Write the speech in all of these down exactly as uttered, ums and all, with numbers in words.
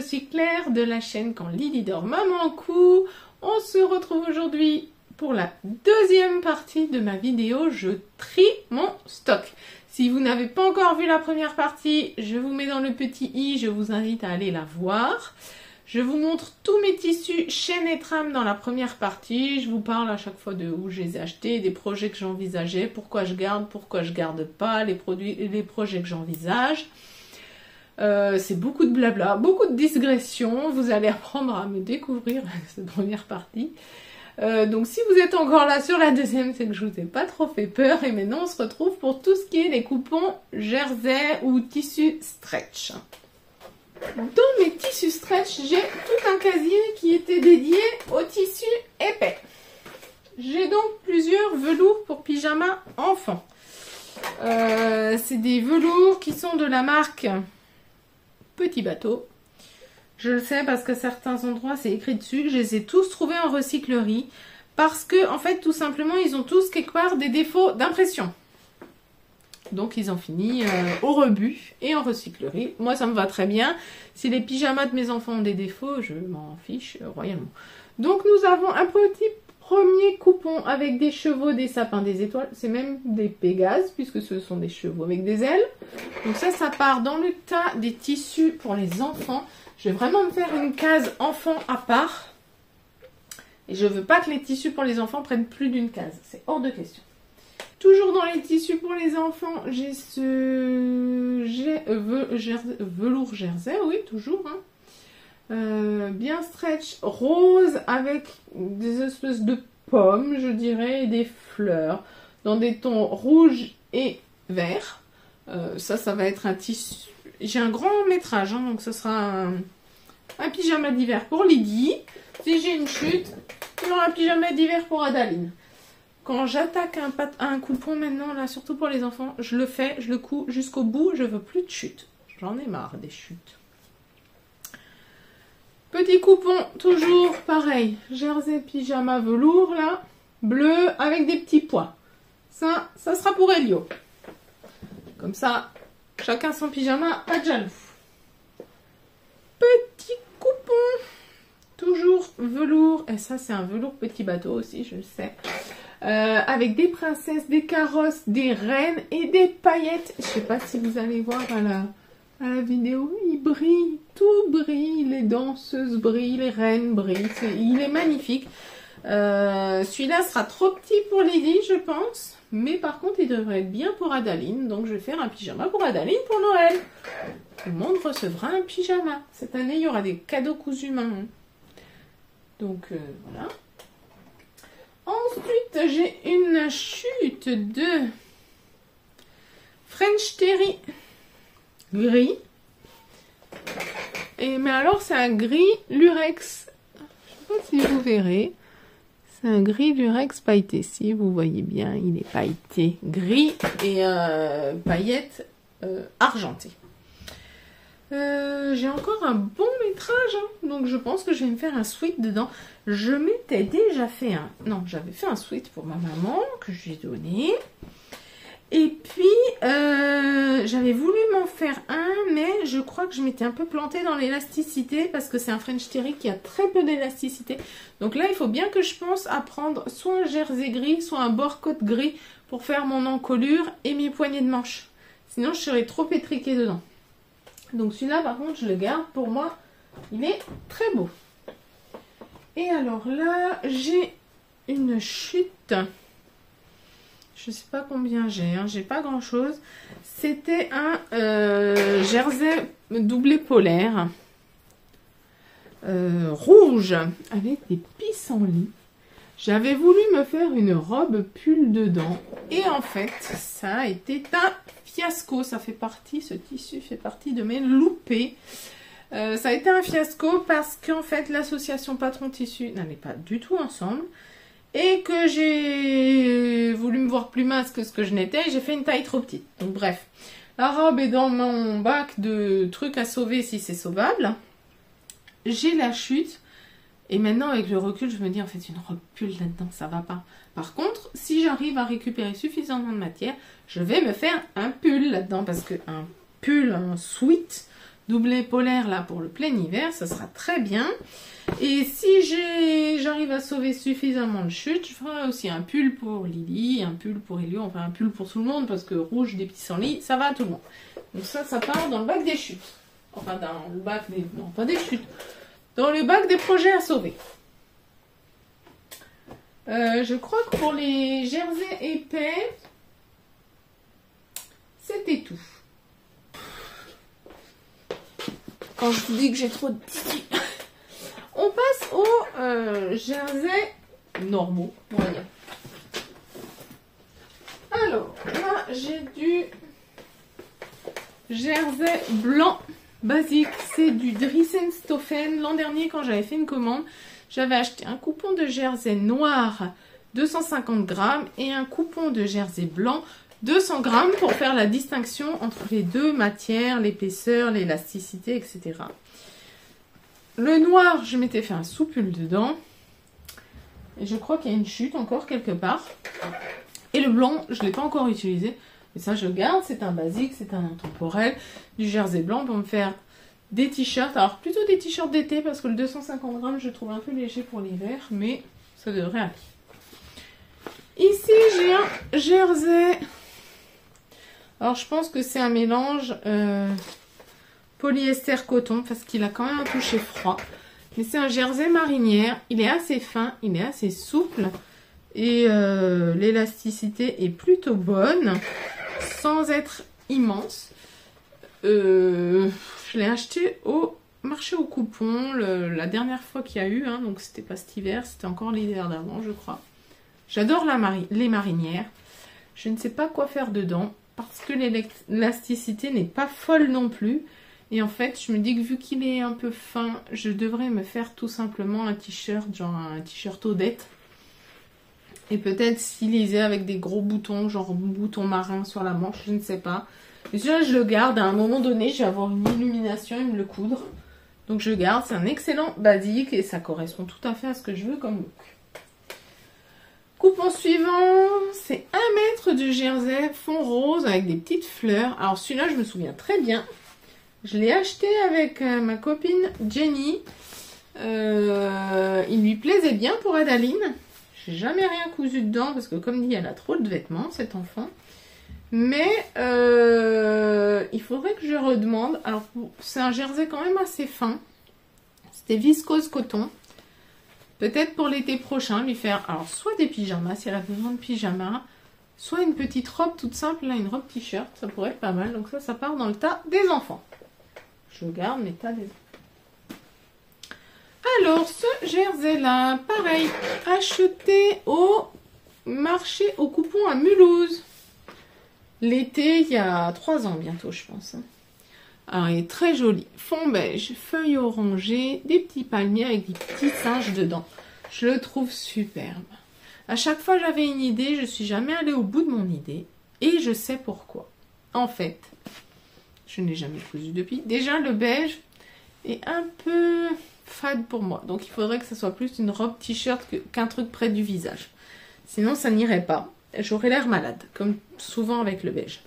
suis Claire de la chaîne Quand Lily dort Maman Cou. On se retrouve aujourd'hui pour la deuxième partie de ma vidéo. Je trie mon stock. Si vous n'avez pas encore vu la première partie, je vous mets dans le petit i, je vous invite à aller la voir. Je vous montre tous mes tissus chaîne et trame dans la première partie. Je vous parle à chaque fois de où je les ai achetés, des projets que j'envisageais, pourquoi je garde, pourquoi je garde pas, les produits, les projets que j'envisage. Euh, c'est beaucoup de blabla, beaucoup de digressions. Vous allez apprendre à me découvrir cette première partie. Euh, donc si vous êtes encore là sur la deuxième, c'est que je vous ai pas trop fait peur. Et maintenant on se retrouve pour tout ce qui est les coupons jersey ou tissus stretch. Dans mes tissus stretch, j'ai tout un casier qui était dédié aux tissus épais. J'ai donc plusieurs velours pour pyjama enfant. Euh, c'est des velours qui sont de la marque Petit Bateau. Je le sais parce qu'à certains endroits c'est écrit dessus. Je les ai tous trouvés en recyclerie parce que en fait tout simplement ils ont tous quelque part des défauts d'impression. Donc ils ont fini euh, au rebut et en recyclerie. Moi ça me va très bien. Si les pyjamas de mes enfants ont des défauts, je m'en fiche euh, royalement. Donc nous avons un petit premier coupon avec des chevaux, des sapins, des étoiles. C'est même des pégases puisque ce sont des chevaux avec des ailes. Donc ça, ça part dans le tas des tissus pour les enfants. Je vais vraiment me faire une case enfant à part. Et je veux pas que les tissus pour les enfants prennent plus d'une case. C'est hors de question. Toujours dans les tissus pour les enfants, j'ai ce j'ai, euh, jersey, velours jersey, oui, toujours. Hein. Euh, bien stretch, rose avec des espèces de pommes, je dirais, et des fleurs. Dans des tons rouge et vert. Euh, ça, ça va être un tissu. J'ai un grand métrage, hein, donc ce sera un, un pyjama d'hiver pour Lydie. Si j'ai une chute, il y aura un pyjama d'hiver pour Adaline. Quand j'attaque un, un coupon maintenant, là, surtout pour les enfants, je le fais, je le couds jusqu'au bout, je veux plus de chute. J'en ai marre des chutes. Petit coupon, toujours pareil, jersey pyjama velours, là, bleu, avec des petits pois. Ça, ça sera pour Elio. Comme ça, chacun son pyjama, pas de jaloux. Petit coupon, toujours velours, et ça c'est un velours Petit Bateau aussi, je le sais. Euh, avec des princesses, des carrosses, des reines et des paillettes. Je sais pas si vous allez voir à la, à la vidéo, il brille, tout brille, les danseuses brillent, les reines brillent, est, il est magnifique. Euh, Celui-là sera trop petit pour Lily, je pense, mais par contre il devrait être bien pour Adaline, donc je vais faire un pyjama pour Adaline pour Noël. Tout le monde recevra un pyjama. Cette année il y aura des cadeaux cousus main. Donc euh, voilà. Ensuite, j'ai une chute de French Terry gris. Et, mais alors, c'est un gris lurex. Je ne sais pas si vous verrez. C'est un gris lurex pailleté. Si vous voyez bien, il est pailleté gris et euh, paillettes euh, argentées. Euh, j'ai encore un bon métrage, hein, donc je pense que je vais me faire un sweat dedans. Je m'étais déjà fait un... Non, j'avais fait un sweat pour ma maman, que je lui ai donné. Et puis, euh, j'avais voulu m'en faire un, mais je crois que je m'étais un peu plantée dans l'élasticité, parce que c'est un French Terry qui a très peu d'élasticité. Donc là, il faut bien que je pense à prendre soit un jersey gris, soit un bord côte gris, pour faire mon encolure et mes poignées de manche. Sinon, je serais trop étriquée dedans. Donc celui-là, par contre, je le garde. Pour moi, il est très beau. Et alors là, j'ai une chute. Je sais pas combien j'ai. Hein, j'ai pas grand-chose. C'était un euh, jersey doublé polaire. Euh, rouge. Avec des pissenlits. J'avais voulu me faire une robe pull dedans. Et en fait, ça a été un fiasco. Ça fait partie, ce tissu fait partie de mes loupés. Euh, ça a été un fiasco parce qu'en fait, l'association Patron Tissu n'allait pas du tout ensemble. Et que j'ai voulu me voir plus mince que ce que je n'étais. J'ai fait une taille trop petite. Donc bref, la robe est dans mon bac de trucs à sauver si c'est sauvable. J'ai la chute. Et maintenant, avec le recul, je me dis, en fait, une robe pull là-dedans, ça va pas. Par contre, si j'arrive à récupérer suffisamment de matière, je vais me faire un pull là-dedans. Parce qu'un pull, un sweat doublé polaire là pour le plein hiver, ça sera très bien. Et si j'arrive à sauver suffisamment de chutes, je ferai aussi un pull pour Lily, un pull pour Elio, enfin un pull pour tout le monde, parce que rouge des petits sans-lit, ça va à tout le monde. Donc ça, ça part dans le bac des chutes. Enfin, dans le bac des... non, pas des chutes. Dans le bac des projets à sauver. Euh, je crois que pour les jerseys épais, c'était tout. Quand je vous dis que j'ai trop de tissus. On passe aux euh, jerseys normaux, moyens. Alors, là, j'ai du jersey blanc basique. C'est du Dries-en-Stoffen. L'an dernier, quand j'avais fait une commande, j'avais acheté un coupon de jersey noir deux cent cinquante grammes et un coupon de jersey blanc deux cents grammes pour faire la distinction entre les deux matières, l'épaisseur, l'élasticité, et cetera. Le noir, je m'étais fait un soupule dedans. Et je crois qu'il y a une chute encore quelque part. Et le blanc, je ne l'ai pas encore utilisé. Mais ça, je le garde. C'est un basique, c'est un intemporel. Du jersey blanc pour me faire des t-shirts. Alors, plutôt des t-shirts d'été parce que le deux cent cinquante grammes, je trouve un peu léger pour l'hiver. Mais ça devrait aller. Ici, j'ai un jersey. Alors, je pense que c'est un mélange... Euh... polyester coton parce qu'il a quand même un toucher froid. Mais c'est un jersey marinière. Il est assez fin, il est assez souple. Et euh, l'élasticité est plutôt bonne. Sans être immense. Euh, je l'ai acheté au marché au coupon. Le, la dernière fois qu'il y a eu. Hein, donc c'était pas cet hiver. C'était encore l'hiver d'avant je crois. J'adore la mari les marinières. Je ne sais pas quoi faire dedans. Parce que l'élasticité n'est pas folle non plus. Et en fait, je me dis que vu qu'il est un peu fin, je devrais me faire tout simplement un t-shirt, genre un t-shirt Odette. Et peut-être stylisé avec des gros boutons, genre boutons marins sur la manche, je ne sais pas. Mais celui-là, je le garde. À un moment donné, je vais avoir une illumination et me le coudre. Donc je garde. C'est un excellent basique et ça correspond tout à fait à ce que je veux comme look. Coupon suivant, c'est un mètre de jersey fond rose avec des petites fleurs. Alors celui-là, je me souviens très bien. Je l'ai acheté avec euh, ma copine Jenny. Euh, il lui plaisait bien pour Adaline. J'ai jamais rien cousu dedans parce que comme dit, elle a trop de vêtements, cet enfant. Mais euh, il faudrait que je redemande. Alors c'est un jersey quand même assez fin. C'était viscose coton. Peut-être pour l'été prochain, lui faire alors soit des pyjamas si elle a besoin de pyjamas. Soit une petite robe toute simple, là, une robe t-shirt. Ça pourrait être pas mal. Donc ça, ça part dans le tas des enfants. Je garde mes tas des enfants. Alors, ce jersey-là, pareil, acheté au marché au coupon à Mulhouse. L'été, il y a trois ans bientôt, je pense. Alors, il est très joli. Fond beige, feuilles orangées, des petits palmiers avec des petits singes dedans. Je le trouve superbe. À chaque fois, j'avais une idée, je suis jamais allée au bout de mon idée. Et je sais pourquoi. En fait, je n'ai jamais cousu depuis. Déjà, le beige est un peu fade pour moi. Donc, il faudrait que ce soit plus une robe t-shirt qu'un truc près du visage. Sinon, ça n'irait pas. J'aurais l'air malade, comme souvent avec le beige.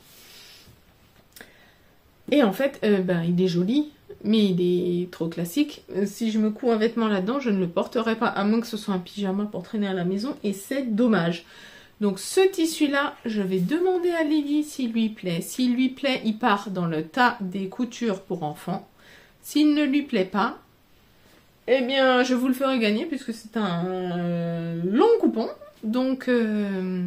Et en fait, euh, ben, il est joli, mais il est trop classique. Euh, si je me couds un vêtement là-dedans, je ne le porterai pas, à moins que ce soit un pyjama pour traîner à la maison, et c'est dommage. Donc ce tissu-là, je vais demander à Lily s'il lui plaît. S'il lui plaît, il part dans le tas des coutures pour enfants. S'il ne lui plaît pas, eh bien, je vous le ferai gagner, puisque c'est un euh, long coupon. Donc... Euh,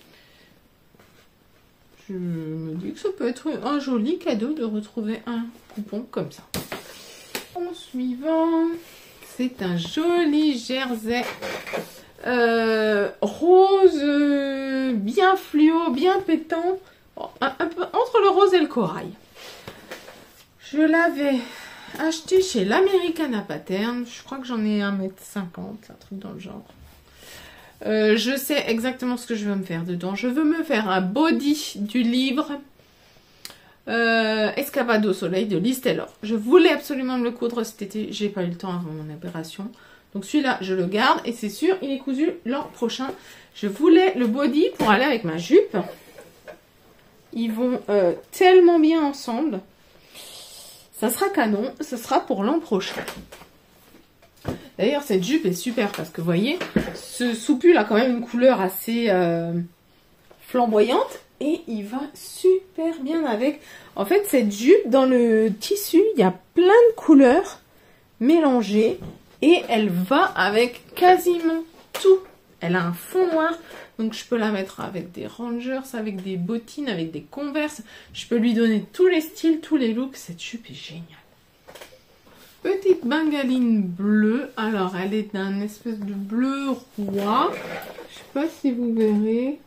je me dis que ça peut être un joli cadeau de retrouver un coupon comme ça. En suivant, c'est un joli jersey euh, rose, euh, bien fluo, bien pétant, un, un peu entre le rose et le corail. Je l'avais acheté chez l'Americana Pattern. Je crois que j'en ai un mètre cinquante, un truc dans le genre. Euh, je sais exactement ce que je veux me faire dedans. Je veux me faire un body du livre euh, Escapade au soleil de Liz Taylor. Je voulais absolument me le coudre cet été. J'ai pas eu le temps avant mon opération. Donc celui-là, je le garde. Et c'est sûr, il est cousu l'an prochain. Je voulais le body pour aller avec ma jupe. Ils vont euh, tellement bien ensemble. ça sera canon, ça sera pour l'an prochain. D'ailleurs, cette jupe est super parce que vous voyez, ce soupul a quand même une couleur assez euh, flamboyante et il va super bien avec. En fait, cette jupe, dans le tissu, il y a plein de couleurs mélangées et elle va avec quasiment tout. Elle a un fond noir, donc je peux la mettre avec des Rangers, avec des bottines, avec des Converse. Je peux lui donner tous les styles, tous les looks. Cette jupe est géniale. Petite bengaline bleue. Alors, elle est d'un espèce de bleu roi. Je sais pas si vous verrez.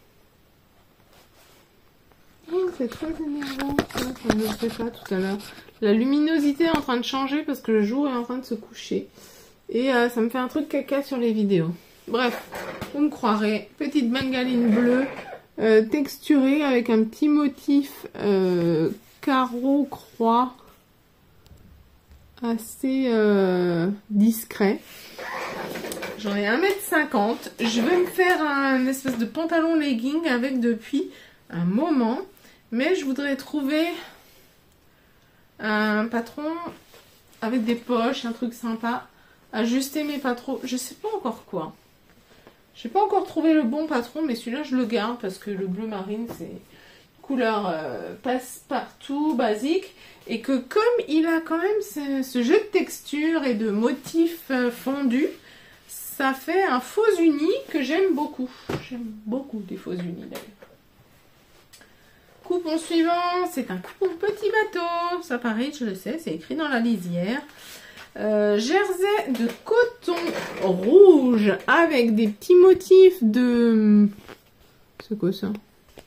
Oh, c'est très énervant. Ça, ça ne le fait pas tout à l'heure. La luminosité est en train de changer parce que le jour est en train de se coucher. Et euh, ça me fait un truc caca sur les vidéos. Bref, vous me croirez. Petite bengaline bleue. Euh, texturée avec un petit motif euh, carreau croix. Assez euh, discret. J'en ai un mètre cinquante. Je vais me faire un espèce de pantalon legging avec depuis un moment. Mais je voudrais trouver un patron avec des poches, un truc sympa. Ajuster mes patrons. Je sais pas encore quoi. J'ai pas encore trouvé le bon patron, mais celui-là je le garde parce que le bleu marine c'est couleur euh, passe-partout, basique. Et que comme il a quand même ce, ce jeu de texture et de motifs euh, fondus, ça fait un faux uni que j'aime beaucoup. J'aime beaucoup des faux unis d'ailleurs. Coupon suivant, c'est un coupon petit bateau. Ça paraît, je le sais, c'est écrit dans la lisière. Euh, jersey de coton rouge avec des petits motifs de... C'est quoi ça?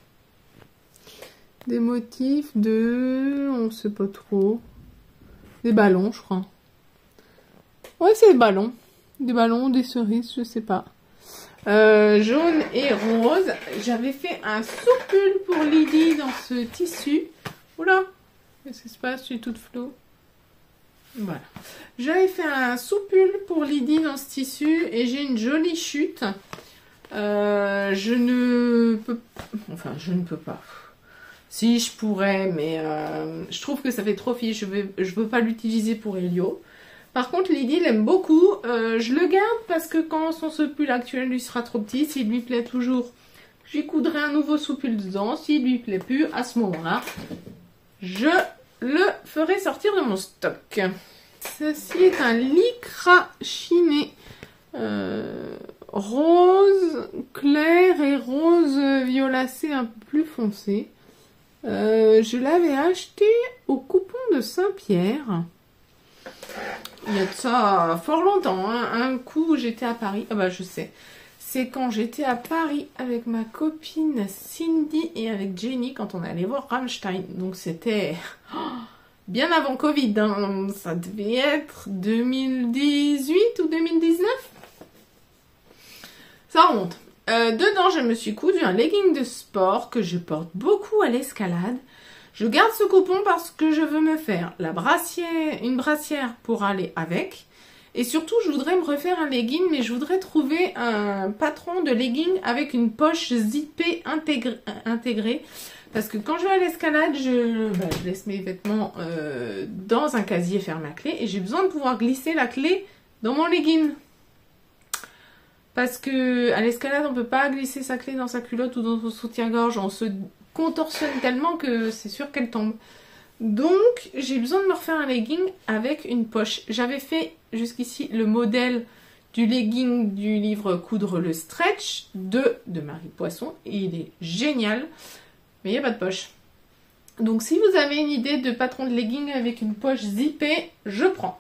Des motifs de... On sait pas trop. Des ballons, je crois. Ouais, c'est des ballons. Des ballons, des cerises, je sais pas. Euh, jaune et rose. J'avais fait un soupul pour Lydie dans ce tissu. Oula, qu'est-ce qui se passe? Je suis toute floue. Voilà. J'avais fait un soupul pour Lydie dans ce tissu et j'ai une jolie chute. Euh, je ne peux... Enfin, je ne peux pas... Si, je pourrais, mais euh, je trouve que ça fait trop fiche. Je ne je veux pas l'utiliser pour Elio. Par contre, Lydie l'aime beaucoup. Euh, je le garde parce que quand son soupul actuel lui sera trop petit, s'il lui plaît toujours, je lui coudrai un nouveau soupul dedans. S'il lui plaît plus, à ce moment-là, je le ferai sortir de mon stock. Ceci est un lycra chiné euh, rose clair et rose violacé un peu plus foncé. Euh, je l'avais acheté au coupon de Saint-Pierre. Il y a de ça fort longtemps. Hein. Un coup, j'étais à Paris. Ah bah, je sais. C'est quand j'étais à Paris avec ma copine Cindy et avec Jenny quand on allait voir Rammstein. Donc, c'était oh, bien avant Covid. Hein. Ça devait être deux mille dix-huit ou deux mille dix-neuf. Ça remonte. Euh, dedans, je me suis cousu un legging de sport que je porte beaucoup à l'escalade. Je garde ce coupon parce que je veux me faire la brassière, une brassière pour aller avec. Et surtout, je voudrais me refaire un legging, mais je voudrais trouver un patron de legging avec une poche zippée intégrée. intégrée parce que quand je vais à l'escalade, je, bah, je laisse mes vêtements euh, dans un casier fermé à clé. Et j'ai besoin de pouvoir glisser la clé dans mon legging. Parce que à l'escalade, on peut pas glisser sa clé dans sa culotte ou dans son soutien-gorge. On se contorsionne tellement que c'est sûr qu'elle tombe. Donc, j'ai besoin de me refaire un legging avec une poche. J'avais fait jusqu'ici le modèle du legging du livre Coudre le Stretch de, de Marie Poisson. Et il est génial, mais il n'y a pas de poche. Donc, si vous avez une idée de patron de legging avec une poche zippée, je prends.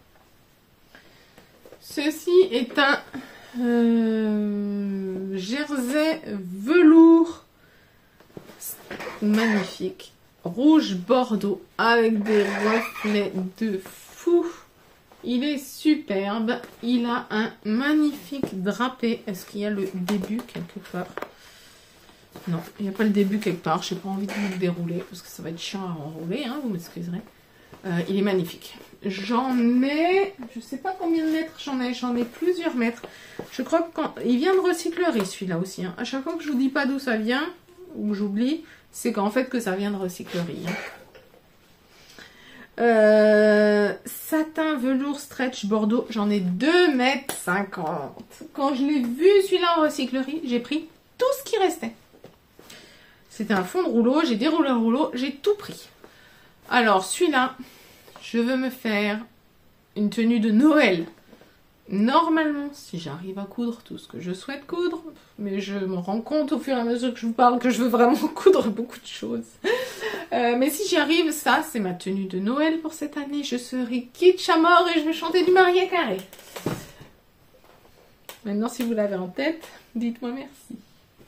Ceci est un... Euh, jersey velours magnifique, rouge bordeaux avec des reflets de fou. Il est superbe. Il a un magnifique drapé. Est-ce qu'il y a le début quelque part? Non, il n'y a pas le début quelque part. Je n'ai pas envie de me dérouler parce que ça va être chiant à enrouler, hein, vous m'excuserez. Euh, il est magnifique. J'en ai, je sais pas combien de mètres j'en ai, j'en ai plusieurs mètres. Je crois que quand il vient de recyclerie celui-là aussi. Hein. À chaque fois que je vous dis pas d'où ça vient, ou j'oublie, c'est qu'en fait que ça vient de recyclerie. Hein. Euh, satin, velours, stretch, bordeaux. J'en ai deux mètres cinquante. Quand je l'ai vu celui-là en recyclerie, j'ai pris tout ce qui restait. C'était un fond de rouleau. J'ai déroulé le rouleau. J'ai tout pris. Alors, celui-là, je veux me faire une tenue de Noël. Normalement, si j'arrive à coudre tout ce que je souhaite coudre, mais je me rends compte au fur et à mesure que je vous parle que je veux vraiment coudre beaucoup de choses. Euh, mais si j'y arrive, ça, c'est ma tenue de Noël pour cette année. Je serai kitsch à mort et je vais chanter du Mariah Carey. Maintenant, si vous l'avez en tête, dites-moi merci.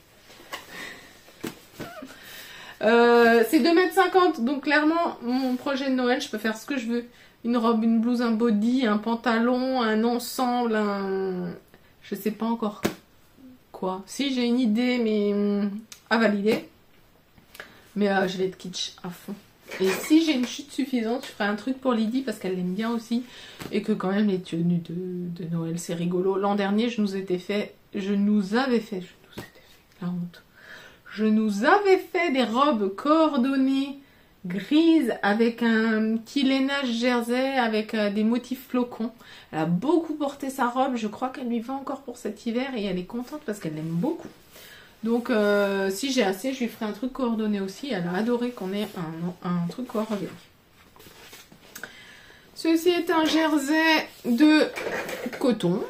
Euh, c'est deux mètres cinquante, donc clairement, mon projet de Noël, je peux faire ce que je veux. Une robe, une blouse, un body, un pantalon, un ensemble, un... je sais pas encore quoi. Si, j'ai une idée, mais hum, à valider. Mais euh, je vais être kitsch à fond. Et si j'ai une chute suffisante, je ferai un truc pour Lydie parce qu'elle l'aime bien aussi. Et que quand même les tenues de, de Noël, c'est rigolo. L'an dernier, je nous étais fait... Je nous avais fait... Je nous étais fait... La honte. Je nous avais fait des robes coordonnées grises avec un petit lainage jersey avec euh, des motifs flocons. Elle a beaucoup porté sa robe. Je crois qu'elle lui va encore pour cet hiver et elle est contente parce qu'elle l'aime beaucoup. Donc, euh, si j'ai assez, je lui ferai un truc coordonné aussi. Elle a adoré qu'on ait un, un truc coordonné. Ceci est un jersey de coton.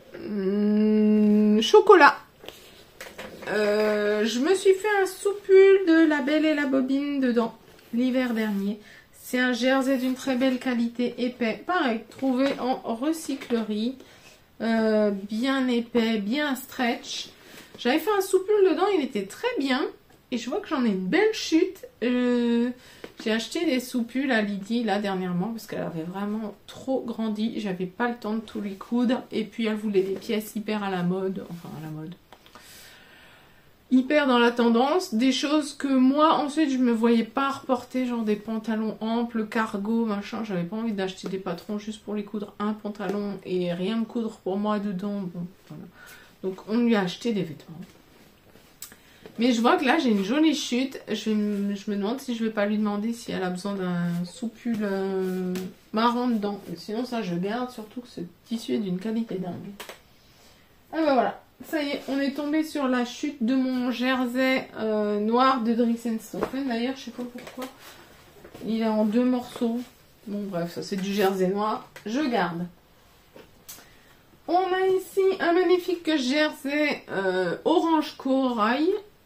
Hum, chocolat. Euh, je me suis fait un soupul de La Belle et la Bobine dedans l'hiver dernier. C'est un jersey d'une très belle qualité, épais. Pareil, trouvé en recyclerie. Euh, bien épais, bien stretch. J'avais fait un soupul dedans, il était très bien. Et je vois que j'en ai une belle chute. Euh, J'ai acheté des soupules à Lydie là dernièrement parce qu'elle avait vraiment trop grandi. J'avais pas le temps de tout lui coudre. Et puis elle voulait des pièces hyper à la mode. Enfin à la mode. Hyper dans la tendance. Des choses que moi ensuite je me voyais pas reporter. Genre des pantalons amples, cargo, machin. J'avais pas envie d'acheter des patrons juste pour les coudre un pantalon et rien me coudre pour moi dedans. Bon, voilà. Donc on lui a acheté des vêtements. Mais je vois que là j'ai une jolie chute. Je, me, je me demande si je vais pas lui demander si elle a besoin d'un soupule euh, marron dedans. Sinon ça je garde, surtout que ce tissu est d'une qualité dingue. Ah bah voilà, ça y est, on est tombé sur la chute de mon jersey euh, noir de Drix and Stopfen. D'ailleurs je sais pas pourquoi. Il est en deux morceaux. Bon bref, ça c'est du jersey noir. Je garde. On a ici un magnifique jersey euh, orange corail.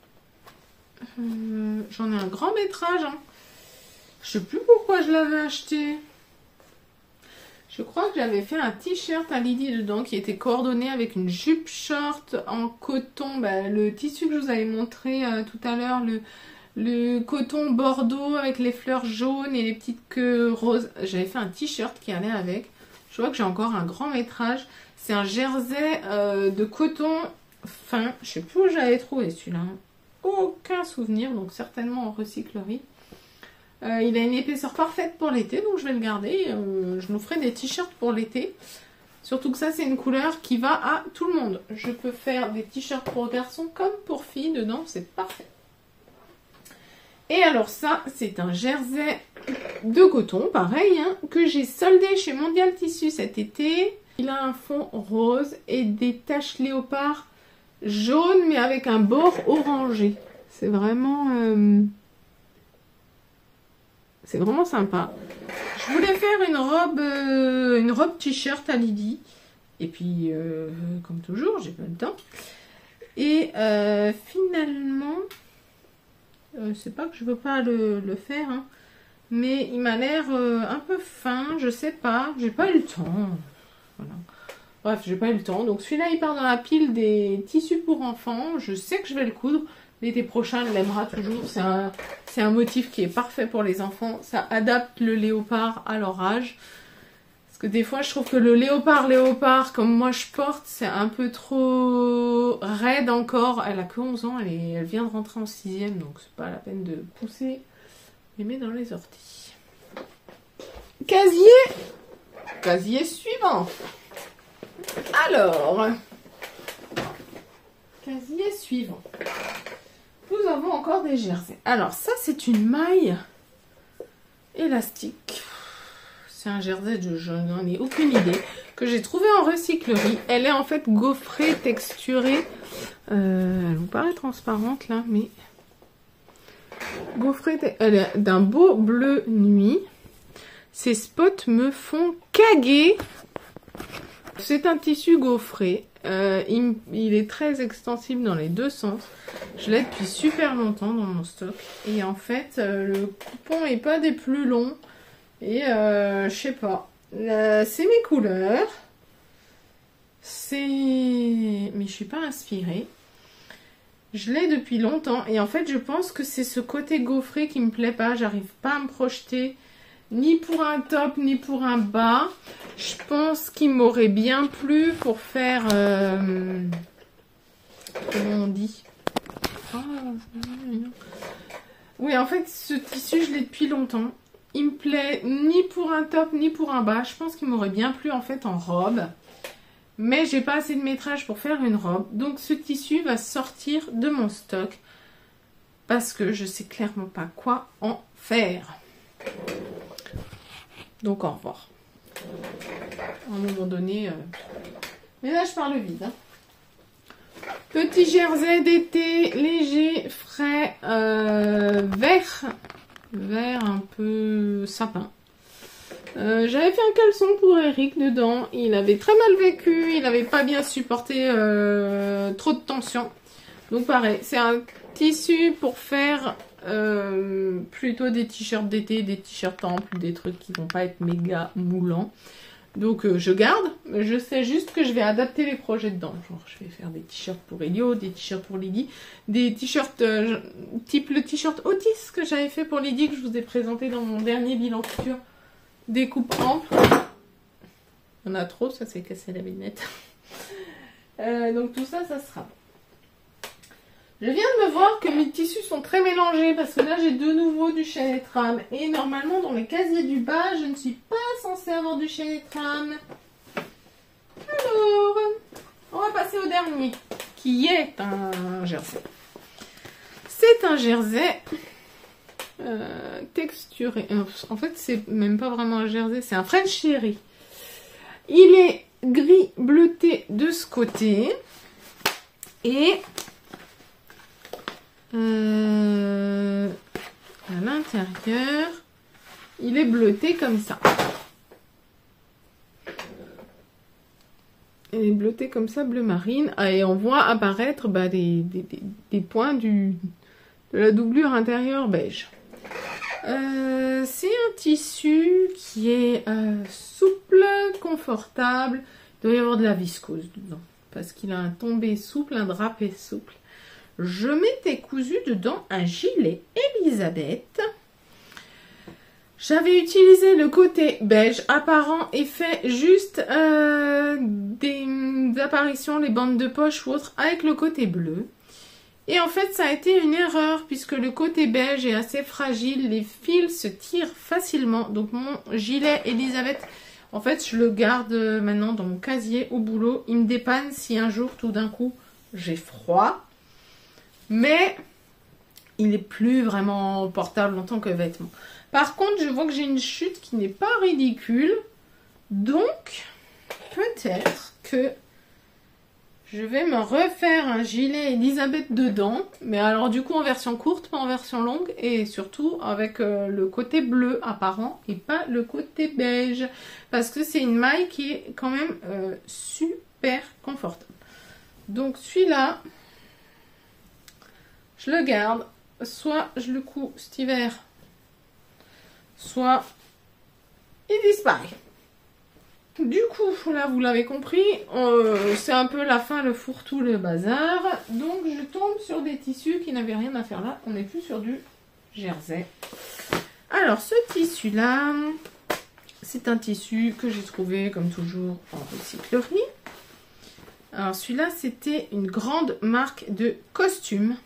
Euh, J'en ai un grand métrage. Hein. Je sais plus pourquoi je l'avais acheté. Je crois que j'avais fait un t-shirt à Lydie dedans qui était coordonné avec une jupe short en coton. Bah, le tissu que je vous avais montré euh, tout à l'heure, le, le coton bordeaux avec les fleurs jaunes et les petites queues roses. J'avais fait un t-shirt qui allait avec. Je vois que j'ai encore un grand métrage. C'est un jersey euh, de coton fin. Je sais plus où j'avais trouvé celui-là. Aucun souvenir, donc certainement en recyclerie. Euh, il a une épaisseur parfaite pour l'été, donc je vais le garder. Euh, je nous ferai des t-shirts pour l'été. Surtout que ça, c'est une couleur qui va à tout le monde. Je peux faire des t-shirts pour garçons comme pour filles dedans, c'est parfait. Et alors ça, c'est un jersey de coton, pareil, hein, que j'ai soldé chez Mondial Tissu cet été. Il a un fond rose et des taches léopard jaune, mais avec un bord orangé. C'est vraiment... Euh... C'est vraiment sympa. Je voulais faire une robe euh, une robe t-shirt à Lydie. Et puis, euh, comme toujours, j'ai pas le temps. Et euh, finalement... Euh, c'est pas que je veux pas le, le faire, hein, mais il m'a l'air euh, un peu fin, je sais pas, j'ai pas eu le temps. Voilà. Bref, j'ai pas eu le temps. Donc celui-là, il part dans la pile des tissus pour enfants. Je sais que je vais le coudre. L'été prochain, elle l'aimera toujours. C'est un, c'est un motif qui est parfait pour les enfants. Ça adapte le léopard à leur âge. Parce que des fois, je trouve que le léopard, léopard, comme moi je porte, c'est un peu trop raide encore. Elle a que onze ans, elle, est, elle vient de rentrer en sixième, donc c'est pas la peine de pousser les mains dans les orties. Casier Casier suivant. Alors, casier suivant. Nous avons encore des jerseys. Alors ça, c'est une maille élastique. c'est un jersey, de, je n'en ai aucune idée, que j'ai trouvé en recyclerie. Elle est en fait gaufrée, texturée. Euh, elle vous paraît transparente là, mais gaufrée, elle est d'un beau bleu nuit. Ces spots me font caguer. C'est un tissu gaufré. Euh, il, il est très extensible dans les deux sens. Je l'ai depuis super longtemps dans mon stock. Et en fait, euh, le coupon est pas des plus longs. Et euh, je sais pas. Euh, c'est mes couleurs. C'est... Mais je suis pas inspirée. Je l'ai depuis longtemps. Et en fait, je pense que c'est ce côté gaufré qui me plaît pas. J'arrive pas à me projeter. Ni pour un top, ni pour un bas. Je pense qu'il m'aurait bien plu pour faire... Euh, comment on dit? Oh, oui, en fait, ce tissu, je l'ai depuis longtemps. Il me plaît ni pour un top, ni pour un bas. Je pense qu'il m'aurait bien plu, en fait, en robe. Mais j'ai pas assez de métrage pour faire une robe. Donc, ce tissu va sortir de mon stock. Parce que je sais clairement pas quoi en faire. Donc, au revoir. À un moment donné... Euh... Mais là, je parle vide. Hein. Petit jersey d'été, léger, frais, euh, vert. Vert un peu sapin. Euh, J'avais fait un caleçon pour Eric dedans. Il avait très mal vécu. Il n'avait pas bien supporté euh, trop de tension. Donc, pareil, c'est un tissu pour faire... Euh, plutôt des t-shirts d'été, des t-shirts amples, des trucs qui vont pas être méga moulants. Donc euh, je garde, je sais juste que je vais adapter les projets dedans. Genre je vais faire des t-shirts pour Elio, des t-shirts pour Lydie, des t-shirts euh, type le t-shirt Otis que j'avais fait pour Lydie, que je vous ai présenté dans mon dernier bilan couture. Des coupes amples. Il y en a trop, ça s'est cassé la binette. euh, donc tout ça, ça sera bon. Je viens de me voir que mes tissus sont très mélangés parce que là j'ai de nouveau du chaîne et trame et normalement dans les casiers du bas je ne suis pas censée avoir du chaîne et trame. Alors, on va passer au dernier qui est un jersey. C'est un jersey euh, texturé. En fait c'est même pas vraiment un jersey, c'est un French Cherry. Il est gris bleuté de ce côté et... Euh, à l'intérieur, il est bleuté comme ça. Il est bleuté comme ça, bleu marine. Ah, et on voit apparaître bah, des, des, des, des points du, de la doublure intérieure beige. Euh, C'est un tissu qui est euh, souple, confortable. Il doit y avoir de la viscose dedans. Parce qu'il a un tombé souple, un drapé souple. Je m'étais cousu dedans un gilet Elisabeth. J'avais utilisé le côté beige apparent et fait juste euh, des apparitions, les bandes de poche ou autres avec le côté bleu. Et en fait, ça a été une erreur puisque le côté beige est assez fragile. Les fils se tirent facilement. Donc mon gilet Elisabeth, en fait, je le garde maintenant dans mon casier au boulot. Il me dépanne si un jour, tout d'un coup, j'ai froid. Mais il n'est plus vraiment portable en tant que vêtement. Par contre, je vois que j'ai une chute qui n'est pas ridicule. Donc, peut-être que je vais me refaire un gilet Elisabeth dedans. Mais alors du coup en version courte, pas en version longue. Et surtout avec euh, le côté bleu apparent et pas le côté beige. Parce que c'est une maille qui est quand même euh, super confortable. Donc celui-là... je le garde, soit je le couds cet hiver, soit il disparaît. Du coup, là vous l'avez compris, euh, c'est un peu la fin, le fourre-tout, le bazar. Donc je tombe sur des tissus qui n'avaient rien à faire là. On n'est plus sur du jersey. Alors ce tissu-là, c'est un tissu que j'ai trouvé comme toujours en recyclerie. Alors celui-là, c'était une grande marque de costumes.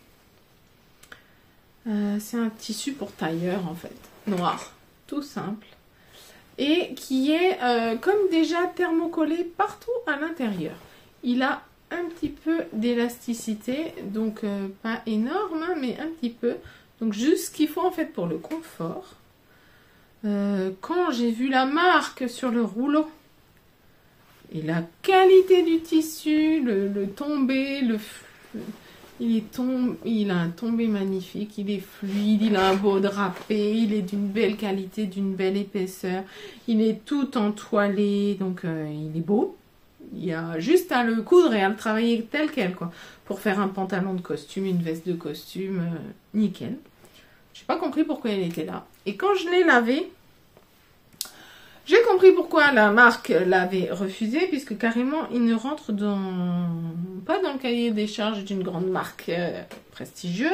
Euh, c'est un tissu pour tailleur en fait, noir, tout simple. Et qui est euh, comme déjà thermocollé partout à l'intérieur. Il a un petit peu d'élasticité, donc euh, pas énorme, hein, mais un petit peu. Donc juste ce qu'il faut en fait pour le confort. Euh, quand j'ai vu la marque sur le rouleau et la qualité du tissu, le, le tombé, le, il, est tombe, il a un tombé magnifique, il est fluide, il a un beau drapé, il est d'une belle qualité, d'une belle épaisseur, il est tout entoilé, donc euh, il est beau. Il y a juste à le coudre et à le travailler tel quel, quoi. Pour faire un pantalon de costume, une veste de costume, euh, nickel. J'ai pas compris pourquoi elle était là. Et quand je l'ai lavé, j'ai compris pourquoi la marque l'avait refusé, puisque carrément, il ne rentre dans pas dans le cahier des charges d'une grande marque euh, prestigieuse.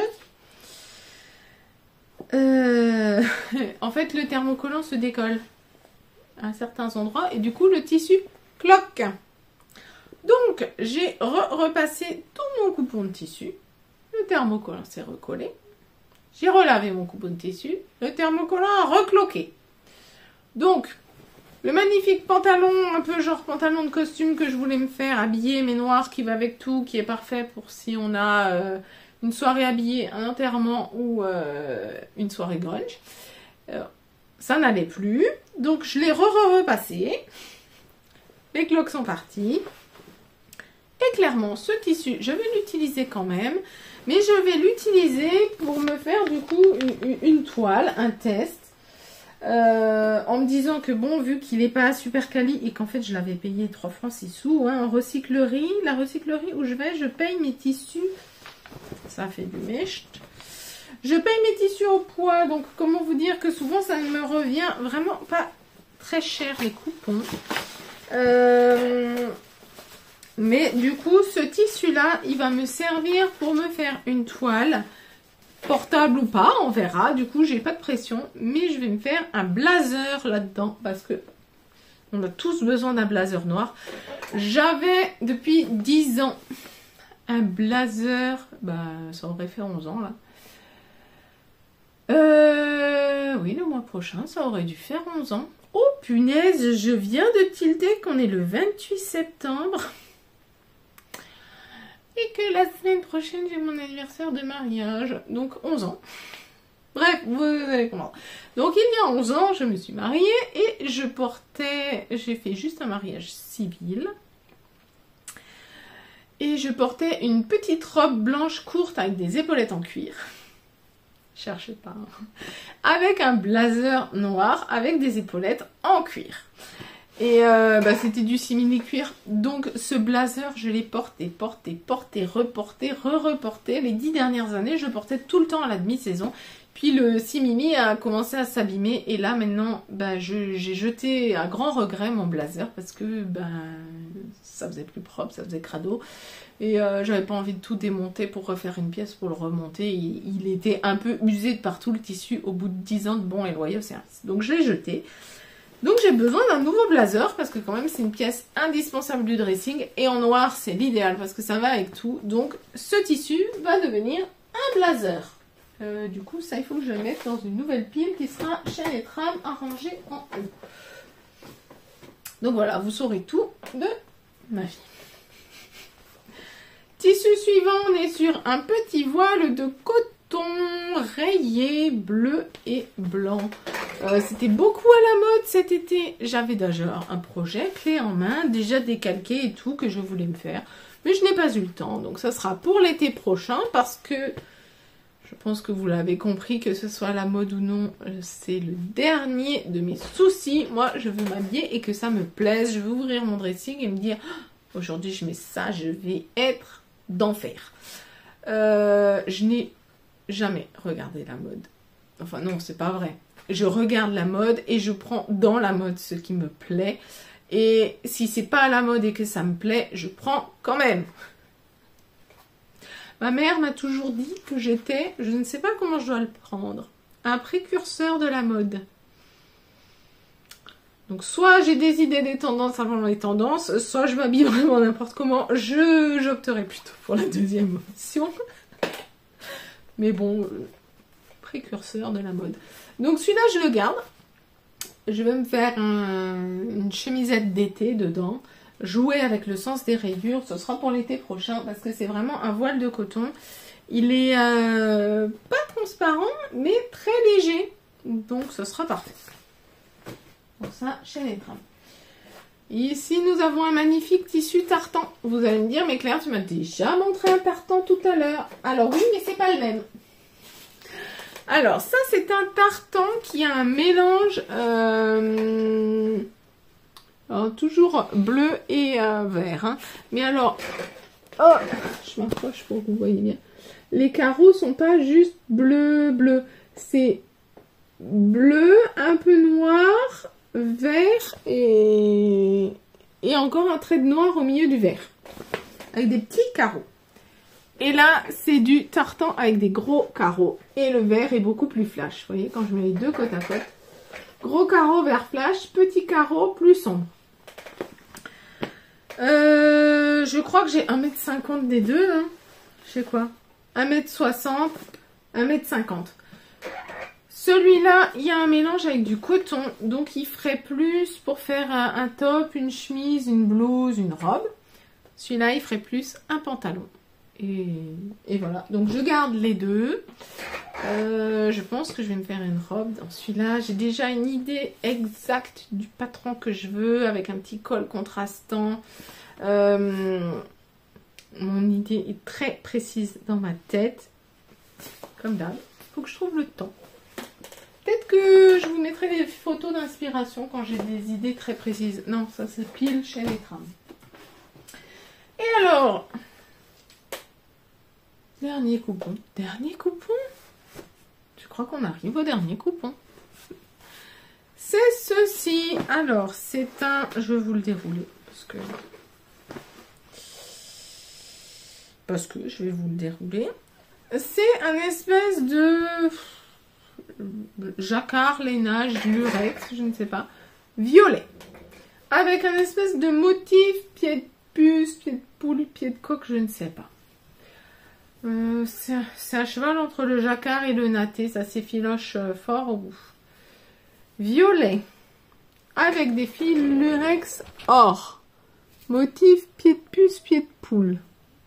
Euh... en fait, le thermocollant se décolle à certains endroits et du coup, le tissu cloque. Donc, j'ai re repassé tout mon coupon de tissu. Le thermocollant s'est recollé. J'ai relavé mon coupon de tissu. Le thermocollant a recloqué. Donc, le magnifique pantalon, un peu genre pantalon de costume que je voulais me faire, habillé mais noir, qui va avec tout, qui est parfait pour si on a euh, une soirée habillée, un enterrement ou euh, une soirée grunge. Euh, ça n'allait plus. Donc, je l'ai re-repassé. Les cloques sont partis. Et clairement, ce tissu, je vais l'utiliser quand même, mais je vais l'utiliser pour me faire du coup une, une toile, un test, euh, en me disant que bon, vu qu'il n'est pas super quali et qu'en fait je l'avais payé trois francs six sous, hein, en recyclerie, la recyclerie où je vais, je paye mes tissus, ça fait du mèche, je paye mes tissus au poids, donc comment vous dire que souvent ça ne me revient vraiment pas très cher les coupons. Euh... Mais du coup, ce tissu-là, il va me servir pour me faire une toile, portable ou pas, on verra. Du coup, j'ai pas de pression, mais je vais me faire un blazer là-dedans parce que on a tous besoin d'un blazer noir. J'avais depuis dix ans un blazer, bah ça aurait fait onze ans là. Euh, oui, le mois prochain, ça aurait dû faire onze ans. Oh punaise, je viens de tilter qu'on est le vingt-huit septembre. Et que la semaine prochaine, j'ai mon anniversaire de mariage. Donc, onze ans. Bref, vous allez comprendre. Donc, il y a onze ans, je me suis mariée et je portais... J'ai fait juste un mariage civil. Et je portais une petite robe blanche courte avec des épaulettes en cuir. Cherchez pas. Hein. Avec un blazer noir avec des épaulettes en cuir. Et euh, bah, c'était du simili-cuir. Donc ce blazer, je l'ai porté, porté, porté, reporté, re-reporté. Les dix dernières années, je portais tout le temps à la demi-saison. Puis le simili a commencé à s'abîmer. Et là, maintenant, bah, j'ai jeté à grand regret mon blazer. Parce que bah, ça faisait plus propre, ça faisait crado. Et euh, j'avais pas envie de tout démonter pour refaire une pièce, pour le remonter. Il, il était un peu usé de partout le tissu au bout de dix ans de bons et loyaux services. Donc je l'ai jeté. Donc j'ai besoin d'un nouveau blazer parce que quand même c'est une pièce indispensable du dressing et en noir c'est l'idéal parce que ça va avec tout. Donc ce tissu va devenir un blazer. Euh, du coup ça il faut que je le mette dans une nouvelle pile qui sera chaîne et trame arrangée en haut. Donc voilà, vous saurez tout de ma vie. Tissu suivant, on est sur un petit voile de coton rayé bleu et blanc. Euh, C'était beaucoup à la mode cet été. J'avais déjà un projet clé en main, déjà décalqué et tout que je voulais me faire. Mais je n'ai pas eu le temps. Donc ça sera pour l'été prochain parce que je pense que vous l'avez compris, que ce soit à la mode ou non, c'est le dernier de mes soucis. Moi, je veux m'habiller et que ça me plaise. Je veux ouvrir mon dressing et me dire oh, aujourd'hui je mets ça, je vais être d'enfer. Euh, je n'ai jamais regardé la mode. Enfin non, c'est pas vrai. Je regarde la mode et je prends dans la mode ce qui me plaît. Et si c'est pas à la mode et que ça me plaît, je prends quand même. Ma mère m'a toujours dit que j'étais, je ne sais pas comment je dois le prendre, un précurseur de la mode. Donc soit j'ai des idées des tendances avant les tendances, soit je m'habille vraiment n'importe comment. Je j'opterai plutôt pour la deuxième option. Mais bon, euh, précurseur de la mode. Donc celui-là, je le garde. Je vais me faire un, une chemisette d'été dedans. Jouer avec le sens des rayures. Ce sera pour l'été prochain parce que c'est vraiment un voile de coton. Il est euh, pas transparent, mais très léger. Donc ce sera parfait. Pour ça, chaîne et trame. Ici, nous avons un magnifique tissu tartan. Vous allez me dire, mais Claire, tu m'as déjà montré un tartan tout à l'heure. Alors oui, mais c'est pas le même. Alors, ça, c'est un tartan qui a un mélange... Euh, alors, toujours bleu et euh, vert. Hein. Mais alors... Oh, je m'approche pour que vous voyez bien. Les carreaux sont pas juste bleu, bleu. C'est bleu, un peu noir, vert et... et encore un trait de noir au milieu du vert. Avec des petits carreaux. Et là, c'est du tartan avec des gros carreaux. Et le vert est beaucoup plus flash. Vous voyez, quand je mets les deux côte à côte. Gros carreaux vert flash, petit carreau plus sombre. Euh, je crois que j'ai un mètre cinquante des deux. Hein. Je sais quoi, un mètre soixante, un mètre cinquante. Celui-là, il y a un mélange avec du coton. Donc, il ferait plus pour faire un, un top, une chemise, une blouse, une robe. Celui-là, il ferait plus un pantalon. Et, et voilà, donc je garde les deux. Euh, je pense que je vais me faire une robe dans celui-là. J'ai déjà une idée exacte du patron que je veux, avec un petit col contrastant. Euh, mon idée est très précise dans ma tête. Comme d'hab, il faut que je trouve le temps. Peut-être que je vous mettrai des photos d'inspiration quand j'ai des idées très précises. Non, ça c'est pile chaîne et trame. Et alors... Dernier coupon. Dernier coupon? Je crois qu'on arrive au dernier coupon. C'est ceci. Alors, c'est un... Je vais vous le dérouler. Parce que... Parce que je vais vous le dérouler. C'est un espèce de... jacquard, lainage, lurex, je ne sais pas. Violet. Avec un espèce de motif, pied de puce, pied de poule, pied de coq, je ne sais pas. Euh, c'est un cheval entre le jacquard et le natté, ça s'effiloche euh, fort au bout. Violet, avec des fils lurex or. Motif pied de puce, pied de poule.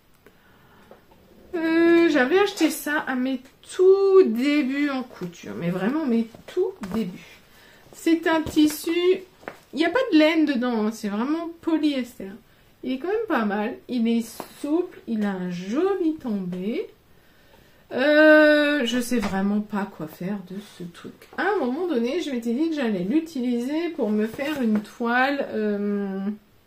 Euh, J'avais acheté ça à mes tout débuts en couture, mais vraiment mes tout débuts. C'est un tissu, il n'y a pas de laine dedans, hein, c'est vraiment polyester. Il est quand même pas mal. Il est souple. Il a un joli tombé. Euh, je sais vraiment pas quoi faire de ce truc. À un moment donné, je m'étais dit que j'allais l'utiliser pour me faire une toile euh,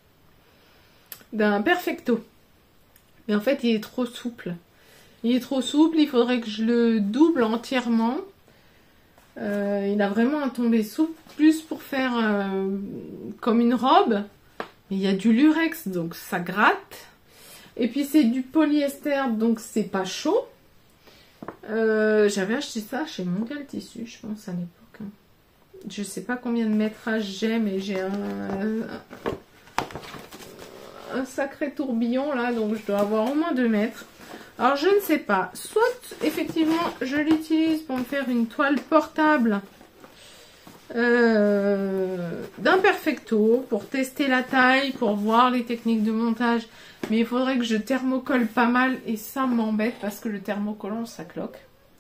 d'un perfecto. Mais en fait, il est trop souple. Il est trop souple. Il faudrait que je le double entièrement. Euh, il a vraiment un tombé souple. Plus pour faire euh, comme une robe. Il y a du lurex, donc ça gratte. Et puis c'est du polyester, donc c'est pas chaud. Euh, J'avais acheté ça chez Mondial Tissu, je pense, à l'époque. Hein. Je sais pas combien de métrage j'ai, mais j'ai un, un, un sacré tourbillon là, donc je dois avoir au moins deux mètres. Alors je ne sais pas. Soit effectivement je l'utilise pour me faire une toile portable. Euh, d'un perfecto pour tester la taille, pour voir les techniques de montage, mais il faudrait que je thermocole pas mal et ça m'embête parce que le thermocollant ça cloque.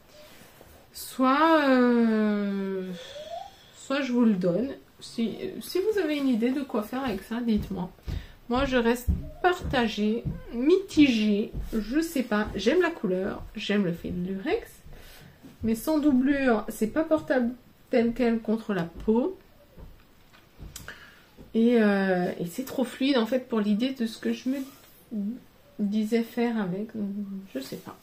Soit euh, soit je vous le donne. Si, si vous avez une idée de quoi faire avec ça, dites-moi. Moi je reste partagée, mitigée, je sais pas, j'aime la couleur, j'aime le fil lurex, mais sans doublure c'est pas portable tel quel contre la peau. Et, euh, et c'est trop fluide en fait pour l'idée de ce que je me disais faire avec. Je sais pas.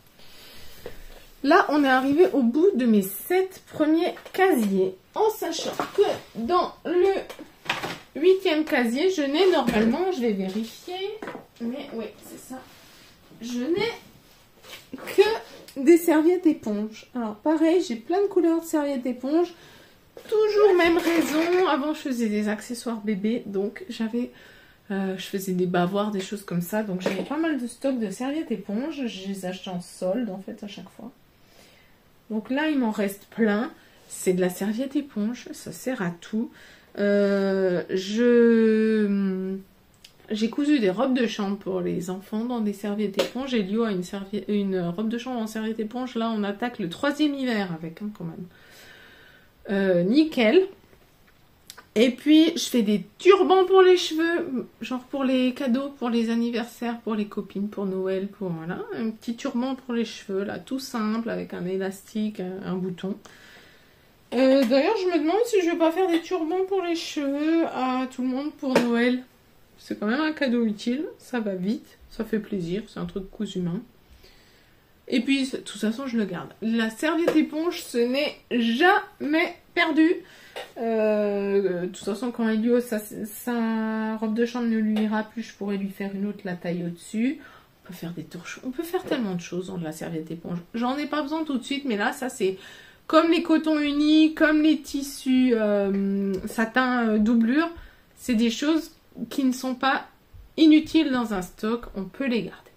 Là, on est arrivé au bout de mes sept premiers casiers. En sachant que dans le huitième casier, je n'ai normalement, je vais vérifier, mais oui, c'est ça. Je n'ai que des serviettes éponges. Alors pareil, j'ai plein de couleurs de serviettes éponges. Toujours même raison. Avant je faisais des accessoires bébés, donc j'avais, euh, je faisais des bavoirs, des choses comme ça. Donc j'avais pas mal de stock de serviettes éponges. Je les achetais en solde en fait à chaque fois. Donc là il m'en reste plein. C'est de la serviette éponge, ça sert à tout. Euh, je J'ai cousu des robes de chambre pour les enfants dans des serviettes éponges. Et Lio a une, une robe de chambre en serviette éponge. Là, on attaque le troisième hiver avec, hein, quand même. Euh, nickel. Et puis, je fais des turbans pour les cheveux, genre pour les cadeaux, pour les anniversaires, pour les copines, pour Noël, pour voilà. Un petit turban pour les cheveux, là, tout simple, avec un élastique, un, un bouton. Euh, D'ailleurs, je me demande si je vais pas faire des turbans pour les cheveux à tout le monde pour Noël. C'est quand même un cadeau utile, ça va vite, ça fait plaisir, c'est un truc cousu main. Et puis, de toute façon, je le garde. La serviette éponge, ce n'est jamais perdu. Euh, de toute façon, quand Elio, sa, sa robe de chambre ne lui ira plus, je pourrais lui faire une autre, la taille au-dessus. On peut faire des torches, on peut faire tellement de choses dans de la serviette éponge. J'en ai pas besoin tout de suite, mais là, ça c'est comme les cotons unis, comme les tissus euh, satin euh, doublure. C'est des choses qui ne sont pas inutiles dans un stock, on peut les garder.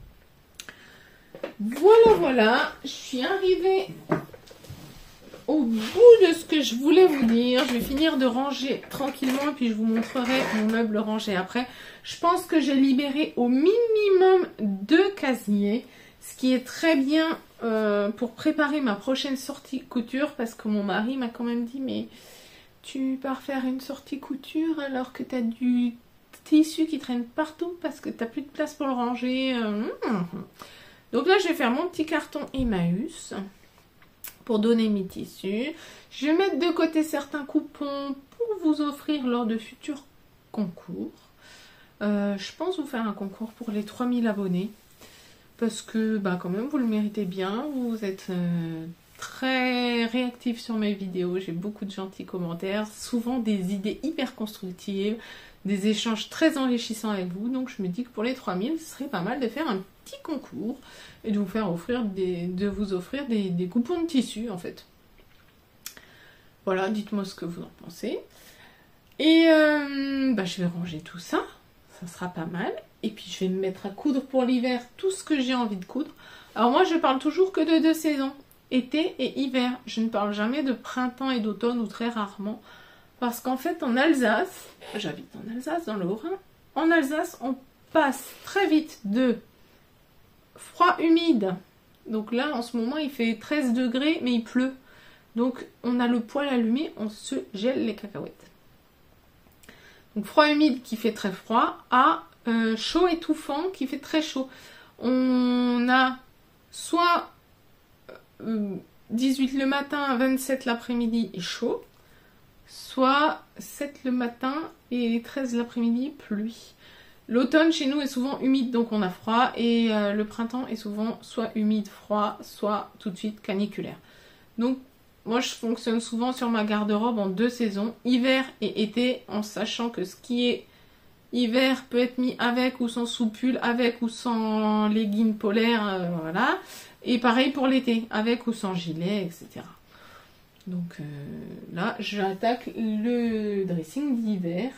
Voilà, voilà, je suis arrivée au bout de ce que je voulais vous dire. Je vais finir de ranger tranquillement et puis je vous montrerai mon meuble rangé après. Je pense que j'ai libéré au minimum deux casiers, ce qui est très bien euh, pour préparer ma prochaine sortie couture, parce que mon mari m'a quand même dit « mais tu pars faire une sortie couture alors que tu as du tissu qui traîne partout parce que tu n'as plus de place pour le ranger. » Donc là, je vais faire mon petit carton Emmaüs pour donner mes tissus. Je vais mettre de côté certains coupons pour vous offrir lors de futurs concours. Euh, je pense vous faire un concours pour les trois mille abonnés. Parce que bah, quand même, vous le méritez bien. Vous êtes euh, très réactifs sur mes vidéos. J'ai beaucoup de gentils commentaires. Souvent des idées hyper constructives. Des échanges très enrichissants avec vous. Donc je me dis que pour les trois mille, ce serait pas mal de faire un petit concours et de vous faire offrir des, de vous offrir des, des coupons de tissu en fait. Voilà, dites-moi ce que vous en pensez. Et euh, bah, je vais ranger tout ça. Ça sera pas mal. Et puis je vais me mettre à coudre pour l'hiver tout ce que j'ai envie de coudre. Alors moi je parle toujours que de deux saisons. Été et hiver. Je ne parle jamais de printemps et d'automne ou très rarement. Parce qu'en fait, en Alsace, j'habite en Alsace, dans le Haut-Rhin, en Alsace, on passe très vite de froid humide. Donc là, en ce moment, il fait treize degrés, mais il pleut. Donc, on a le poêle allumé, on se gèle les cacahuètes. Donc, froid humide qui fait très froid, à euh, chaud étouffant qui fait très chaud. On a soit euh, dix-huit le matin, vingt-sept l'après-midi et chaud. Soit sept le matin et treize l'après-midi, pluie. L'automne chez nous est souvent humide, donc on a froid. Et euh, le printemps est souvent soit humide, froid, soit tout de suite caniculaire. Donc moi je fonctionne souvent sur ma garde-robe en deux saisons, hiver et été, en sachant que ce qui est hiver peut être mis avec ou sans sous-pull, avec ou sans leggings polaires, euh, voilà. Et pareil pour l'été, avec ou sans gilet, et cetera. Donc euh, là, j'attaque le dressing d'hiver.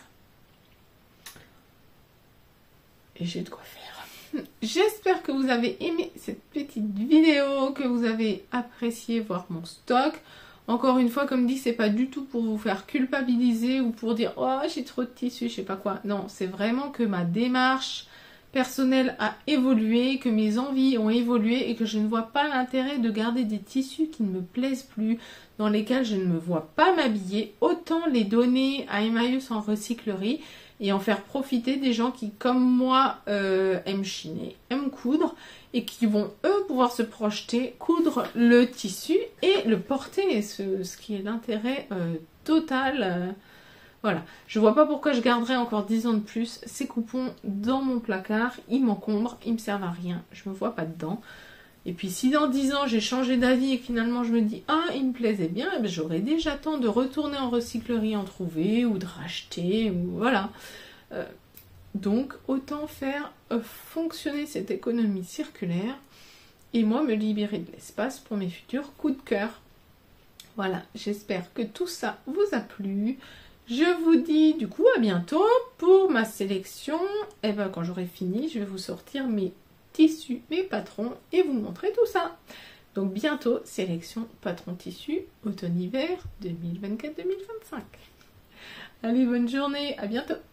Et j'ai de quoi faire. J'espère que vous avez aimé cette petite vidéo, que vous avez apprécié voir mon stock. Encore une fois, comme dit, c'est pas du tout pour vous faire culpabiliser ou pour dire « Oh, j'ai trop de tissu, je sais pas quoi ». Non, c'est vraiment que ma démarche personnelle a évolué, que mes envies ont évolué et que je ne vois pas l'intérêt de garder des tissus qui ne me plaisent plus, dans lesquels je ne me vois pas m'habiller, autant les donner à Emmaüs en recyclerie et en faire profiter des gens qui, comme moi, euh, aiment chiner, aiment coudre et qui vont, eux, pouvoir se projeter, coudre le tissu et le porter, ce, ce qui est l'intérêt euh, total. Euh, voilà, je vois pas pourquoi je garderais encore dix ans de plus ces coupons dans mon placard, ils m'encombrent, ils me servent à rien, je me vois pas dedans. Et puis si dans dix ans j'ai changé d'avis et que finalement je me dis « Ah, il me plaisait bien », eh j'aurai déjà temps de retourner en recyclerie en trouver ou de racheter, ou voilà. Euh, donc autant faire euh, fonctionner cette économie circulaire et moi me libérer de l'espace pour mes futurs coups de cœur. Voilà, j'espère que tout ça vous a plu. Je vous dis du coup à bientôt pour ma sélection. Et ben quand j'aurai fini, je vais vous sortir mes tissus, mes patrons et vous montrer tout ça. Donc bientôt, sélection patron tissu automne-hiver deux mille vingt-quatre deux mille vingt-cinq. Allez, bonne journée, à bientôt.